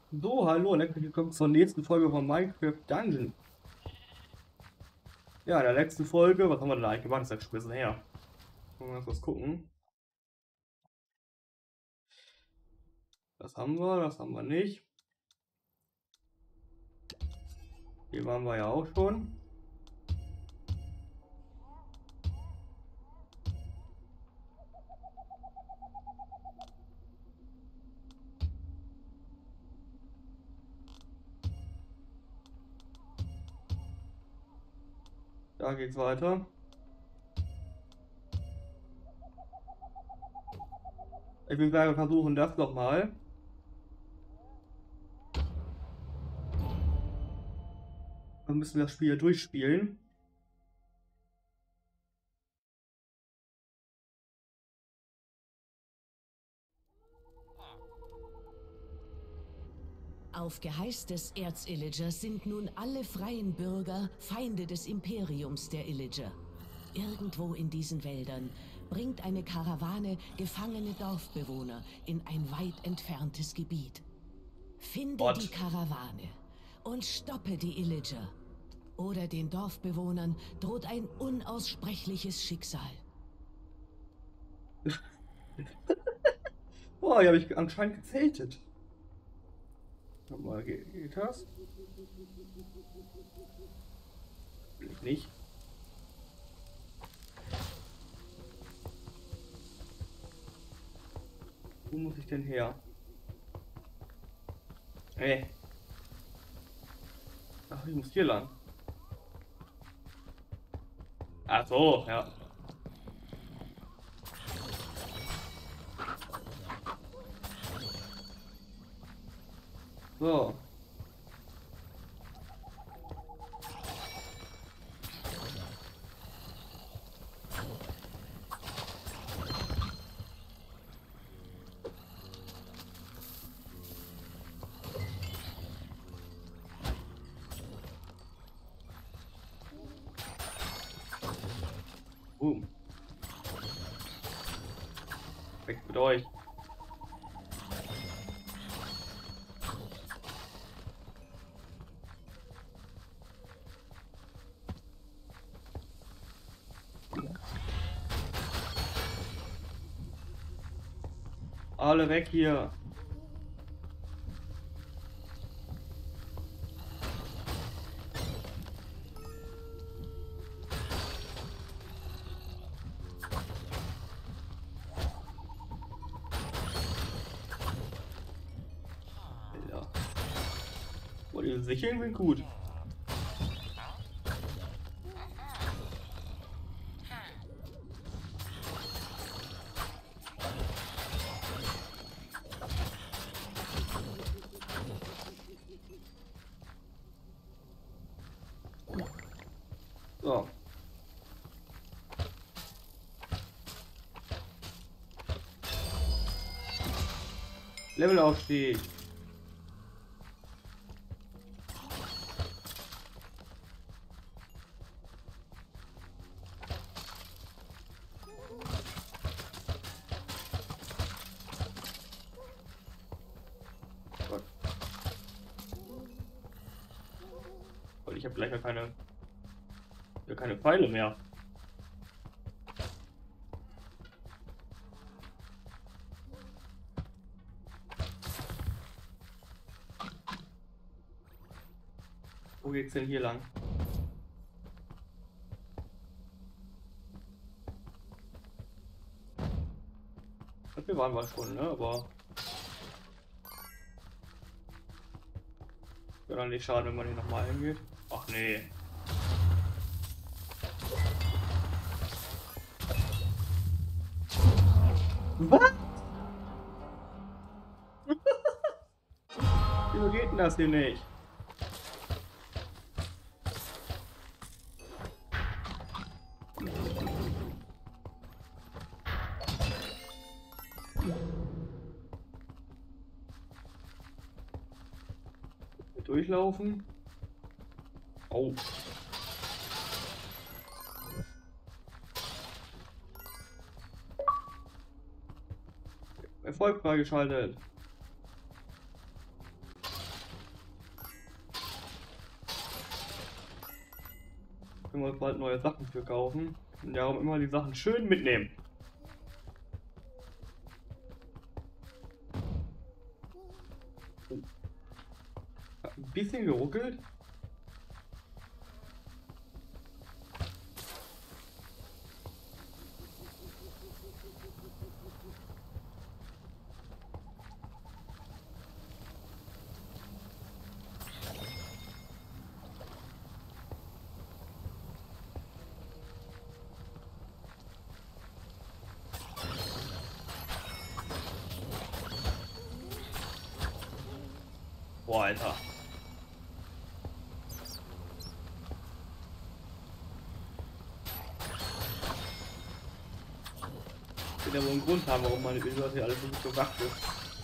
So, hallo und herzlich willkommen zur nächsten Folge von Minecraft Dungeon. Ja, in der letzten Folge, was haben wir denn eigentlich gemacht? Das ist ja schon ein bisschen her. Mal kurz gucken. Das haben wir nicht. Hier waren wir ja auch schon. Da geht's weiter. Ich will sagen, versuchen das nochmal. Dann müssen wir das Spiel durchspielen. Auf Geheiß des Erzillagers sind nun alle freien Bürger Feinde des Imperiums der Illager. Irgendwo in diesen Wäldern bringt eine Karawane gefangene Dorfbewohner in ein weit entferntes Gebiet. Finde die Gott. Karawane und stoppe die Illager. Oder den Dorfbewohnern droht ein unaussprechliches Schicksal. Oh, hier habe ich anscheinend gezeltet. Nochmal, geht das? Will ich nicht. Wo muss ich denn her? Ey. Ach, ich muss hier lang. Ach so, ja. So. Boom. Weg mit euch. Alle weg hier. Ja. Oh, die Sicheln sind gut. So. Levelaufstieg. Gott. Und ich habe gleich gar keine Pfeile mehr. Wo geht's denn hier lang? Wir waren wir schon, ne? Aber wäre dann nicht schade, wenn man hier nochmal hingeht. Ach nee. Was? Wieso geht denn das hier nicht? Durchlaufen. Oh. Erfolg freigeschaltet. Können wir bald neue Sachen für kaufen. Und darum immer die Sachen schön mitnehmen. Hat ein bisschen geruckelt. Boah, Alter. Wird ja wohl einen Grund haben, warum meine Bilder hier alles so gut bewacht ist.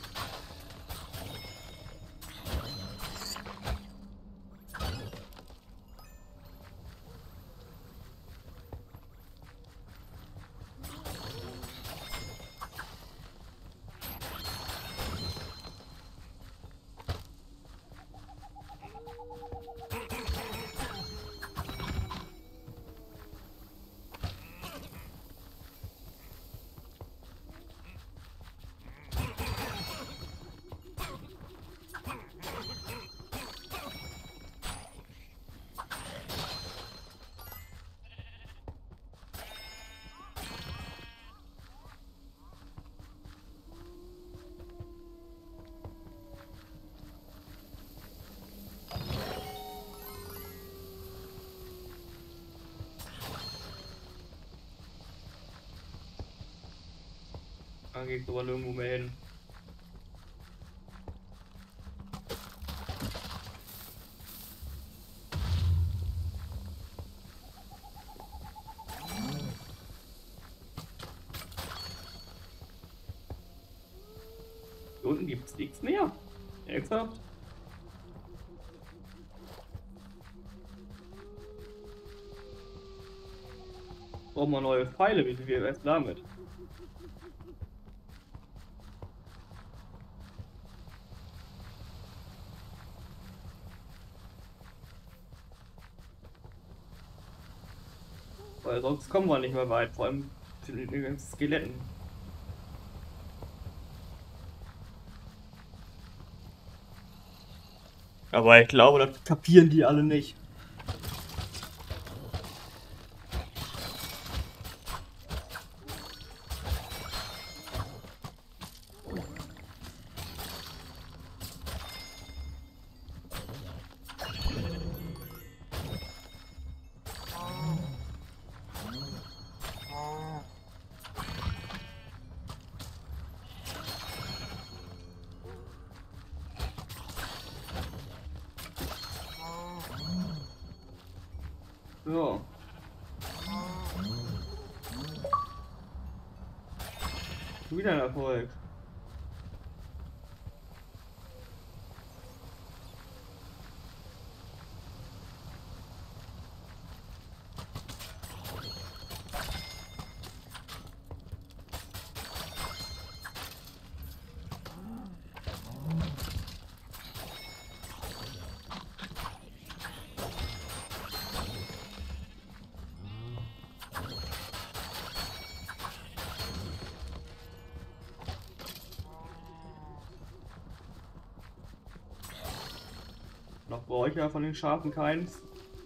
Dann geht's aber nirgendwo mehr hin. Hier unten gibt's nichts mehr. Ernsthaft? Brauchen wir neue Pfeile, wie viel erst damit? Weil sonst kommen wir nicht mehr weit, vor allem zu den ganzen Skeletten. Aber ich glaube, das kapieren die alle nicht. So. Wieder ein Erfolg. Noch brauche ich ja von den Schafen keins.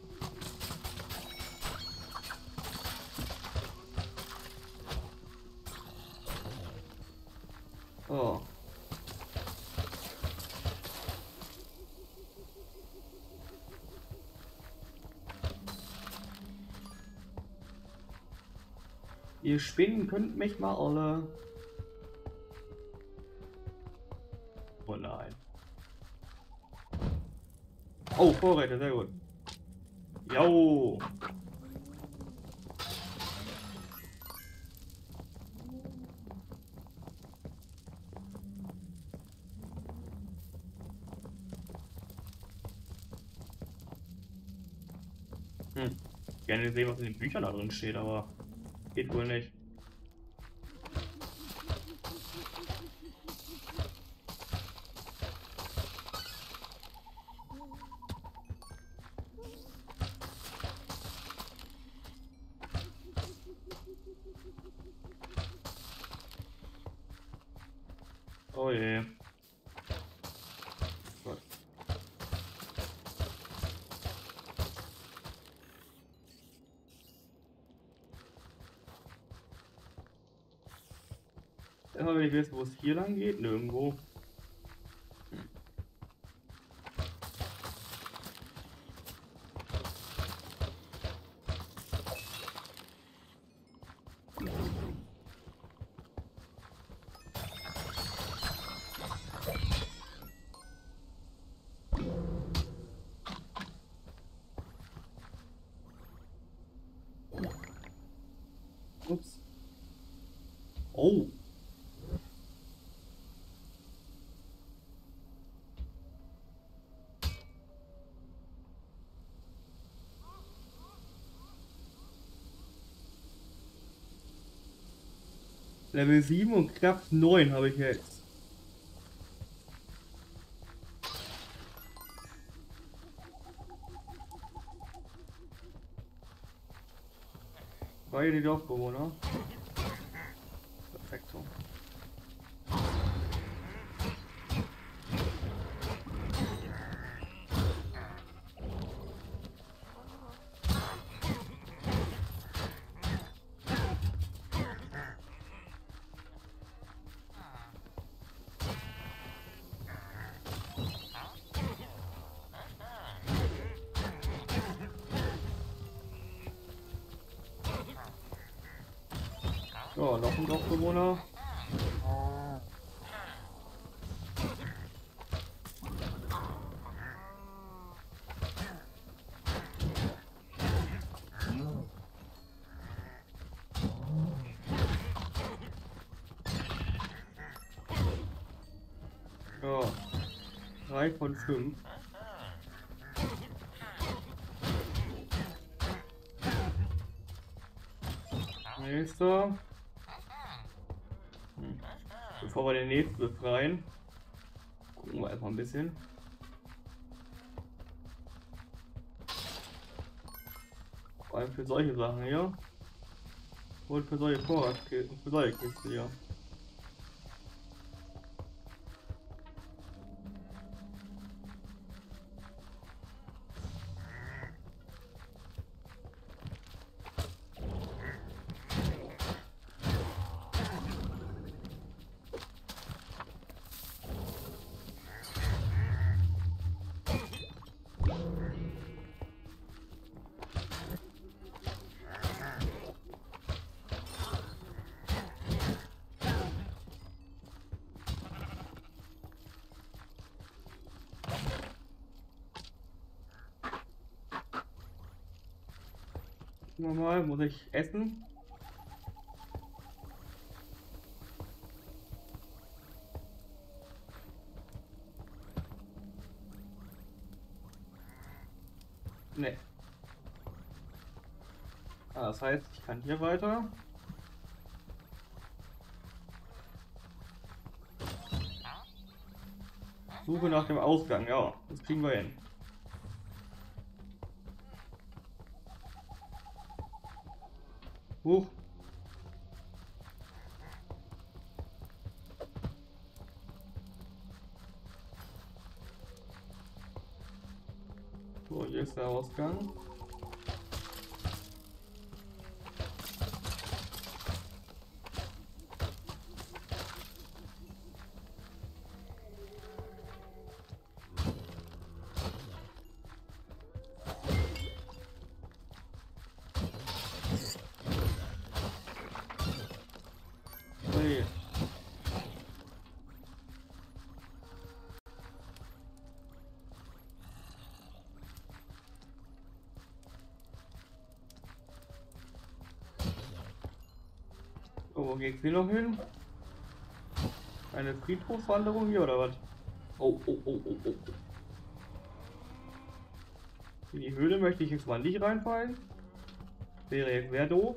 Oh. Ihr Spinnen könnt mich mal alle. Oh nein. Oh, Vorräte, sehr gut. Jo. Gerne sehen, was in den Büchern da drin steht, aber geht wohl nicht. voll, ey. Gott. Immer wenn ich weiß, wo es hier lang geht, nirgendwo. Ups. Oh. Level 7 und knapp 9 habe ich jetzt. War hier die Dorfbewohner? Perfekt so. So, noch ein Dorfbewohner. Ja, 3 von 5. Nächster. Bevor wir den nächsten befreien, gucken wir einfach ein bisschen. Vor allem für solche Sachen hier. Und für solche Vorratskisten, für solche Kisten hier. Mal, muss ich essen? Ne. Ah, das heißt, ich kann hier weiter. Suche nach dem Ausgang, ja, das kriegen wir hin. Huch. So, hier ist der Ausgang. Hey. So, wo geht's hier noch hin? Eine Friedhofswanderung hier oder was? Oh, oh, oh, oh, oh. In die Höhle möchte ich jetzt mal nicht reinfallen. Wäre jetzt sehr doof.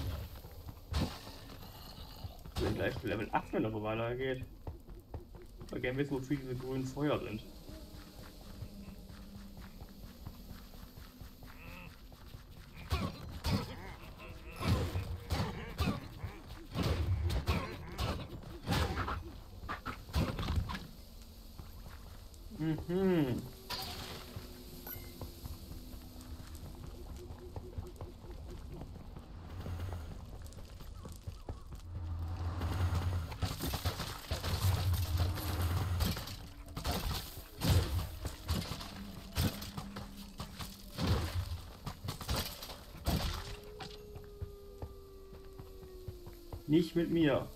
Ich bin gleich Level 8, wenn das so weitergeht. Weil gerne wissen, wofür diese grünen Feuer sind. Mhm. Nicht mit mir.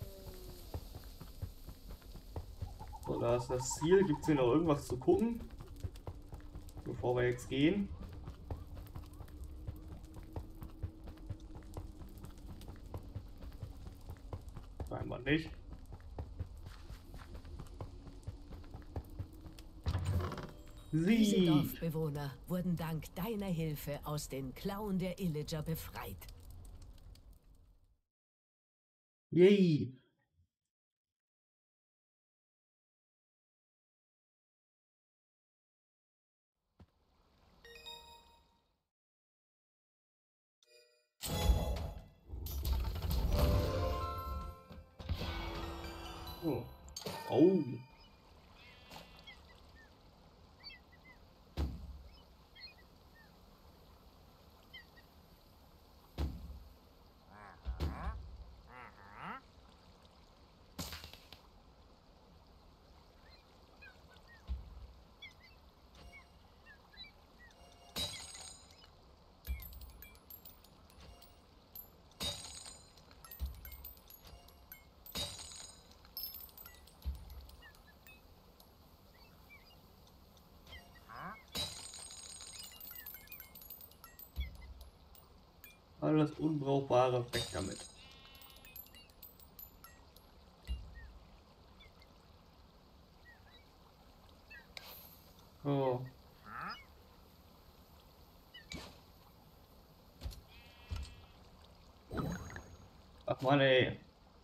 So, da ist das Ziel. Gibt es hier noch irgendwas zu gucken? Bevor wir jetzt gehen. Scheinbar nicht. Diese Sie. Dorfbewohner wurden dank deiner Hilfe aus den Klauen der Illager befreit. Yay. Oh. Oh. Alles Unbrauchbare weg damit. Oh. Ach man, ey.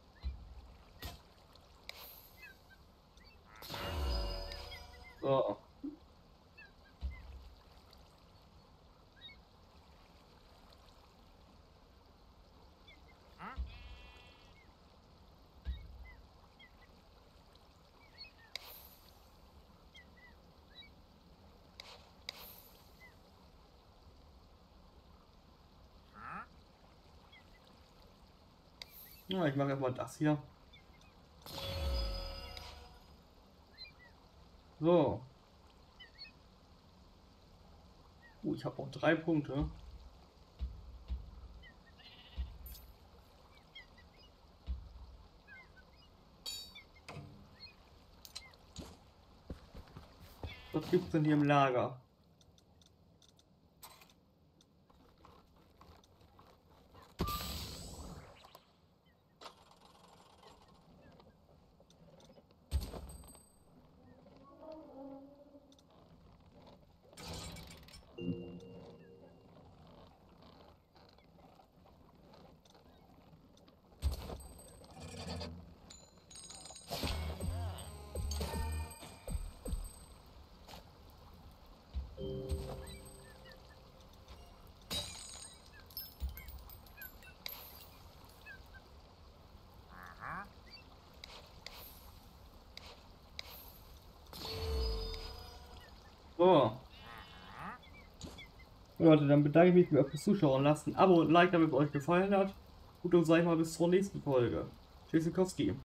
So. Ja, ich mache erstmal das hier. So. Ich habe auch 3 Punkte. Was gibt's denn hier im Lager? So. Leute, dann bedanke ich mich fürs Zuschauen. Lasst ein Abo und ein Like, damit es euch gefallen hat. Gut, und sag ich mal bis zur nächsten Folge. Tschüssikowski.